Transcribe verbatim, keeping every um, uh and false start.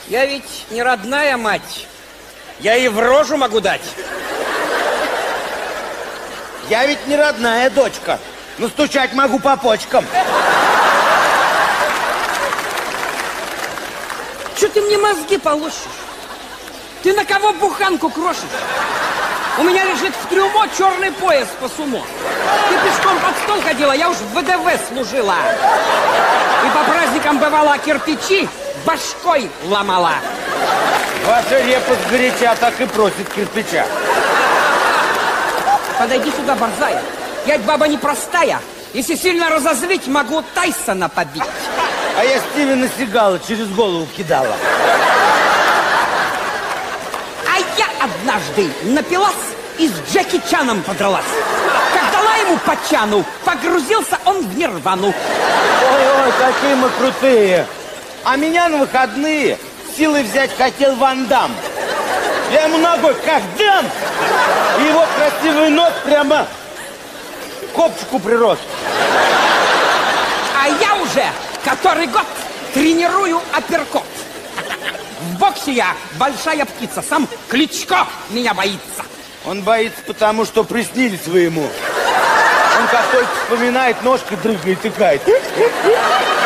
Я ведь не родная мать. Я и в рожу могу дать. Я ведь не родная дочка. Но стучать могу по почкам. Че ты мне мозги полощешь? Ты на кого буханку крошишь? У меня лежит в трюмо черный пояс по сумо. Ты пешком под стол ходила, я уж в ВДВ служила. И по праздникам бывало кирпичи башкой ломала. Ваша репа сгоряча так и просит кирпича. Подойди сюда, борзая. Я баба непростая. Если сильно разозлить, могу Тайсона побить. А я Стивена Сигала через голову кидала. А я однажды напилась и с Джеки Чаном подралась. Как дала ему по чану, погрузился он в нирвану. Ой-ой, какие мы крутые. А меня на выходные силой взять хотел Ван Дам. Я ему ногой как дам, и его красивый нос прямо к копчику прирос. А я уже который год тренирую апперкот. В боксе я большая птица, сам Кличко меня боится. Он боится, потому что приснились вы ему. Он как только вспоминает, ножкой дрыгает и тыкает.